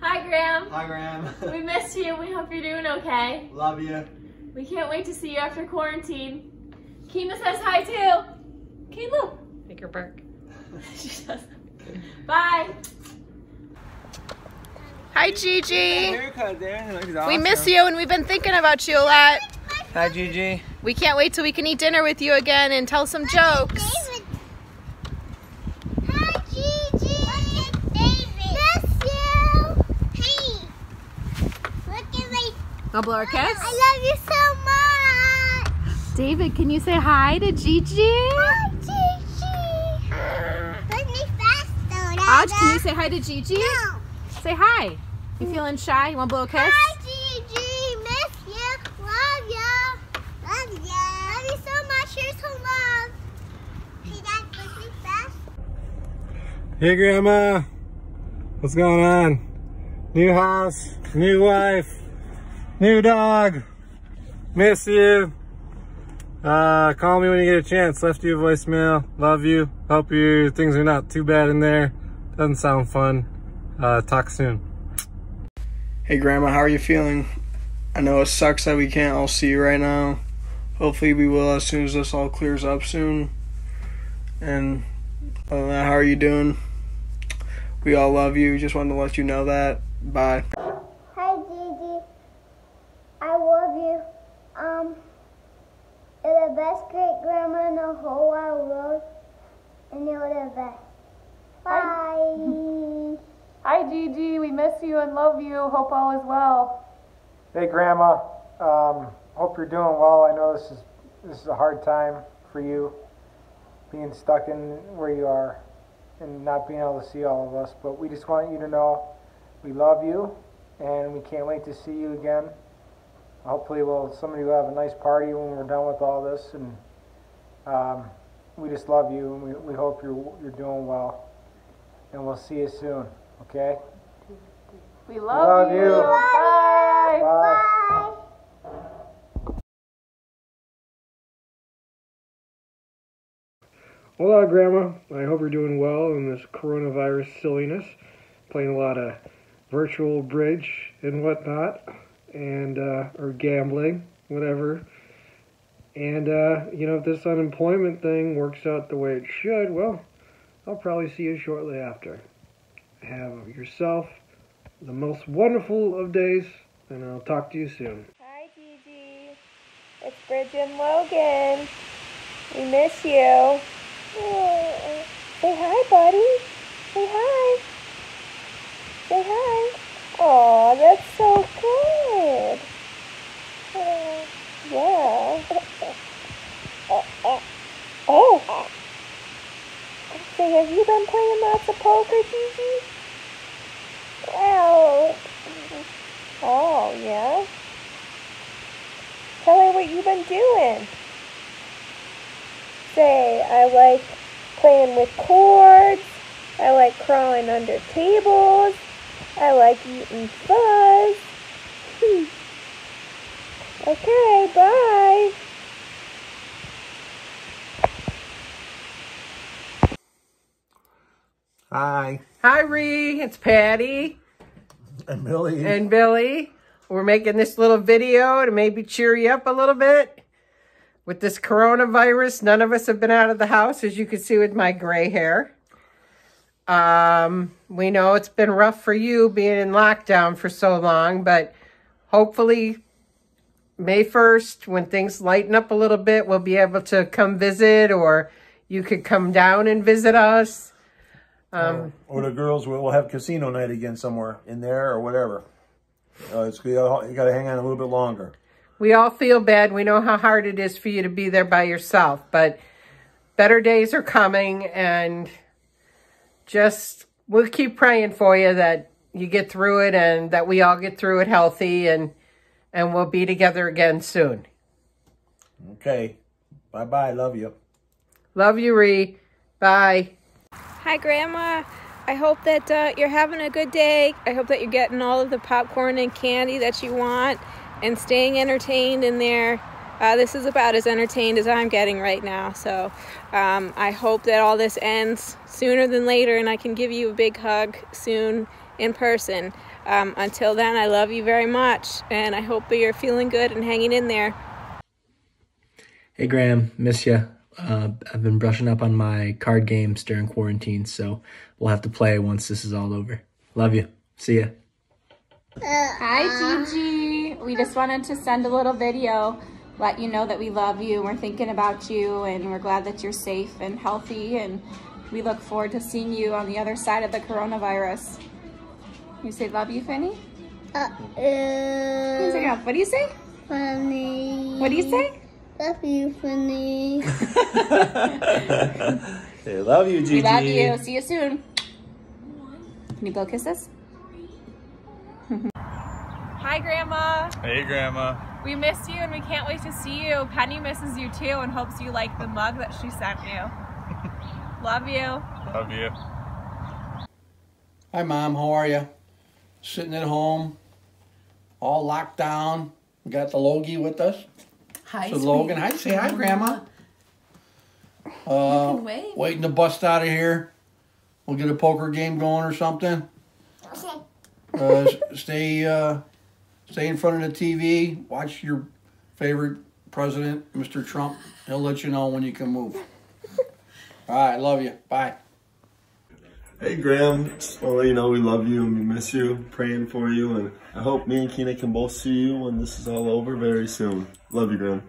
Hi, Graham. Hi, Graham. We missed you. We hope you're doing okay. Love you. We can't wait to see you after quarantine. Keema says hi too. Keema. Make her bark. She does. Bye. Hi, Gigi. Haircut there. Looks awesome. We miss you and we've been thinking about you a lot. Hi, Gigi. We can't wait till we can eat dinner with you again and tell some jokes. Hi, Gigi. David. Miss you. Hey. Look at me. I'll blow our kiss. I love you so much. David, can you say hi to Gigi? Hi, Gigi. Let me fast though, Aj, Dada. can you say hi to Gigi? No. Say hi. You feeling shy? You want to blow a kiss? Hi, Gigi. Miss you. Love you. Love you. Love you so much. Here's some love. Hey, Dad, let me fast. Hey, Grandma. What's going on? New house, new wife, new dog. Miss you. Call me when you get a chance. Left you a voicemail. Love you. Hope your things are not too bad in there. Doesn't sound fun. Talk soon. Hey Grandma, how are you feeling? I know it sucks that we can't all see you right now. Hopefully we will as soon as this all clears up soon. And other than that, how are you doing? We all love you. Just wanted to let you know that. Bye. Hi, Gigi. I love you. You're the best great grandma in the whole wide world, and you're the best. Bye. Hi, Gigi. We miss you and love you. Hope all is well. Hey, Grandma. Hope you're doing well. I know this is a hard time for you, being stuck in where you are and not being able to see all of us. But we just want you to know we love you, and we can't wait to see you again. Hopefully, somebody will have a nice party when we're done with all this, and we just love you, and we hope you're doing well, and we'll see you soon. Okay? We love you. Bye. Bye. Hola, Grandma. I hope you're doing well in this coronavirus silliness. Playing a lot of virtual bridge and whatnot, and or gambling, whatever. And you know, if this unemployment thing works out the way it should, well, I'll probably see you shortly after. Have yourself the most wonderful of days, and I'll talk to you soon. Hi, Gigi. It's Bridget and Logan. We miss you. Say hi, buddy. Say hi. Say hi. Oh, that's so good. Yeah. Oh. Say, have you been playing lots of poker, Gigi? Well. Oh, yeah. Tell her what you've been doing. Say, I like playing with cords. I like crawling under tables. I like eating fuzz. Okay, bye. Hi. Hi, Ree. It's Patty And Billy. and Billy. We're making this little video to maybe cheer you up a little bit. With this coronavirus, none of us have been out of the house, as you can see with my gray hair. We know it's been rough for you being in lockdown for so long, but hopefully May 1st, when things lighten up a little bit, we'll be able to come visit, or you could come down and visit us. Or the girls will have casino night again somewhere in there or whatever. You got to hang on a little bit longer. We all feel bad. We know how hard it is for you to be there by yourself, but better days are coming, and we'll keep praying for you that you get through it and that we all get through it healthy, and we'll be together again soon. Okay. Bye-bye. Love you. Love you, Ree. Bye. Hi, Grandma. I hope that you're having a good day. I hope that you're getting all of the popcorn and candy that you want and staying entertained in there. This is about as entertained as I'm getting right now. So I hope that all this ends sooner than later and I can give you a big hug soon in person. Until then, I love you very much, and I hope that you're feeling good and hanging in there. Hey Graham, miss ya. I've been brushing up on my card games during quarantine, so we'll have to play once this is all over. Love you. See ya. Hi, Gigi. We just wanted to send a little video, let you know that we love you, we're thinking about you, and we're glad that you're safe and healthy, and we look forward to seeing you on the other side of the coronavirus. You say love you, Finny? What do you say? Funny. What do you say? Love you, Funny. Hey, love you, Gigi. We love you. See you soon. Can you blow kisses? Hi, Grandma. Hey, Grandma. We miss you and we can't wait to see you. Penny misses you too and hopes you like the mug that she sent you. Love you. Love you. Hi, Mom. How are you? Sitting at home, all locked down. We got the Logie with us. Hi, so Logan, hi. Say hi, Grandma. Waiting to bust out of here. We'll get a poker game going or something. Stay in front of the TV. Watch your favorite president, Mr. Trump. He'll let you know when you can move. All right, love you. Bye. Hey, Graham. Just want to let you know we love you and we miss you. Praying for you, and I hope me and Keena can both see you when this is all over very soon. Love you, Graham.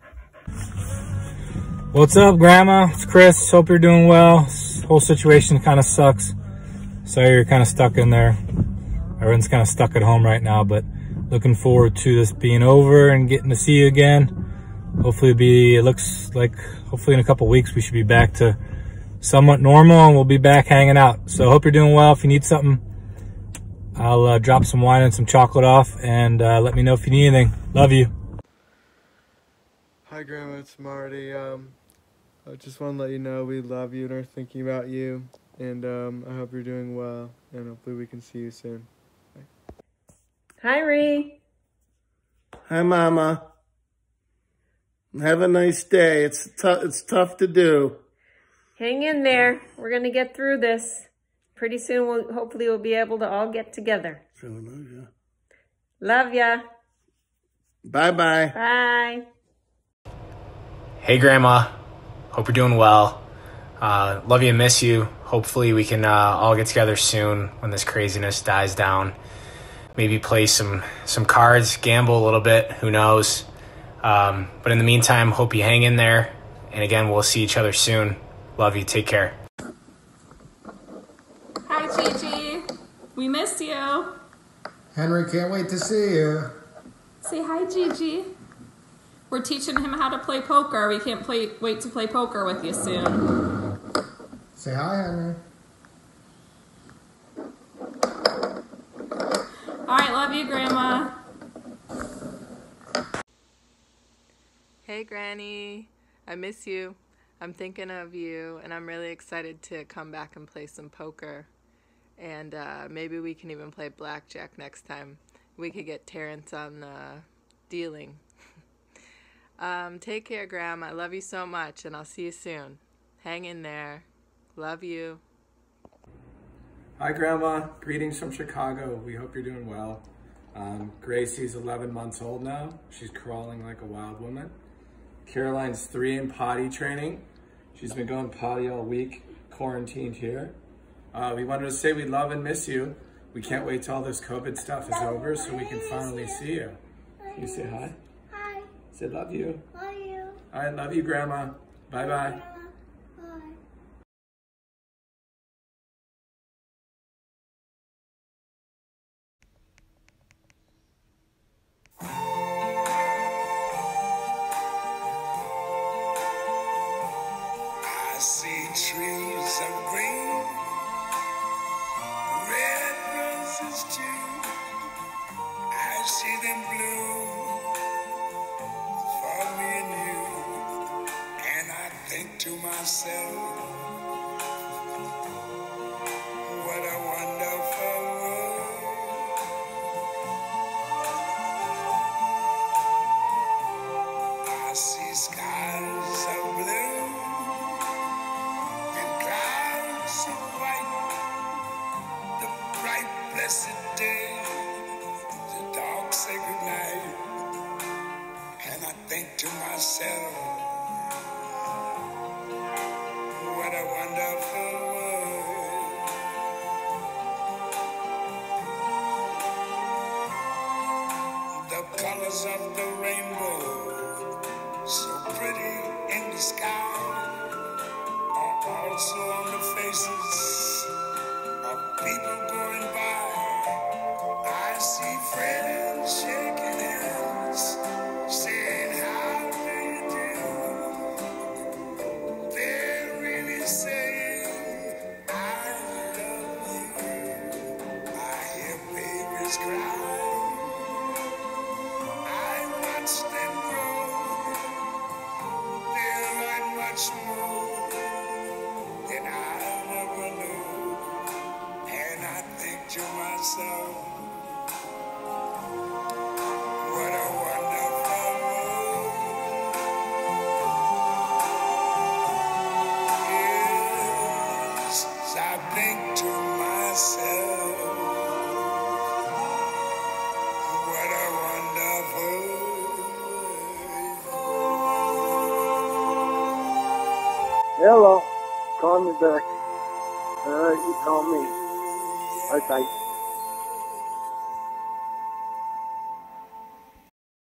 What's up, Grandma? It's Chris. Hope you're doing well. This whole situation kind of sucks. Sorry you're kind of stuck in there. Everyone's kind of stuck at home right now, but looking forward to this being over and getting to see you again. Hopefully it looks like hopefully in a couple weeks we should be back to somewhat normal and we'll be back hanging out. So hope you're doing well. If you need something, I'll drop some wine and some chocolate off, and let me know if you need anything. Love you. Hi, Grandma. It's Marty. I just want to let you know we love you and are thinking about you, and I hope you're doing well, and hopefully we can see you soon. Bye. Hi, Ree. Hi, Mama. Have a nice day. It's tough to do. Hang in there. We're going to get through this. Pretty soon, hopefully we'll be able to all get together. So love ya. Love ya. Bye-bye. Bye. Hey, Grandma. Hope you're doing well. Love you and miss you. Hopefully we can all get together soon when this craziness dies down. Maybe play some cards, gamble a little bit. Who knows? But in the meantime, hope you hang in there. And again, we'll see each other soon. Love you. Take care. Hi, Gigi. We missed you. Henry, can't wait to see you. Say hi, Gigi. We're teaching him how to play poker. We can't wait to play poker with you soon. Say hi, Henry. All right, love you, Grandma. Hey, Granny. I miss you. I'm thinking of you, and I'm really excited to come back and play some poker. And maybe we can even play blackjack next time. We could get Terrence on dealing. Take care, Grandma. I love you so much, and I'll see you soon. Hang in there. Love you. Hi, Grandma. Greetings from Chicago. We hope you're doing well. Gracie's 11 months old now. She's crawling like a wild woman. Caroline's 3 in potty training. She's been going potty all week, quarantined here. We wanted to say we love and miss you. We can't wait till all this COVID stuff is over so we can finally see you. Can you say hi? Hi. Say love you. Love you. All right, love you, Grandma. Bye-bye. I see trees of green, red roses too. I see them bloom for me and you. And I think to myself, what a wonderful world. I see skies of blue and clouds of white, the bright blessed day. colors of the rainbow, so pretty in the sky, are also on the faces of people going by. I see friends shaking hands, saying how do you do? They're really saying I love you. I hear babies cry, I watch them grow. They're like much more than I ever knew. And I think to myself, what a wonderful world. Yes, I think to myself, what a wonderful world. Hello, call me back. You call me. Bye bye.